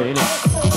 Sorry, ini.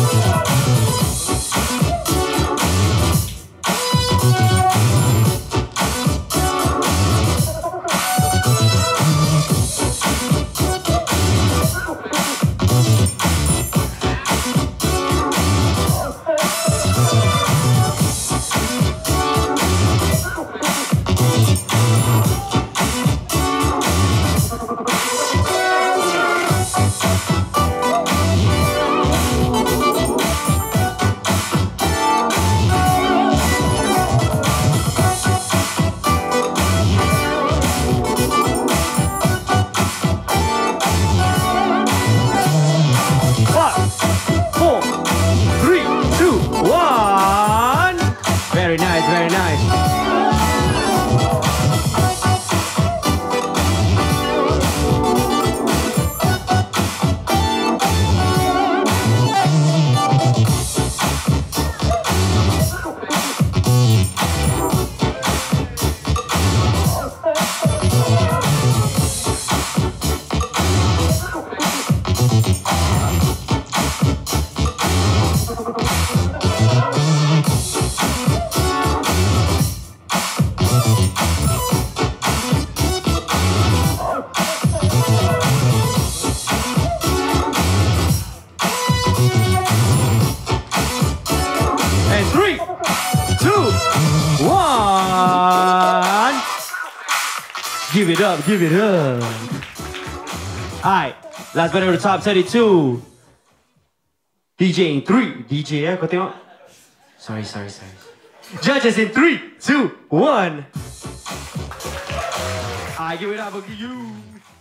Give it up, give it up. Alright, last but of the top 32. DJ in 3. DJ ya, kau tengok. Sorry. Judges in 3, 2, 1. Alright, give it up for you.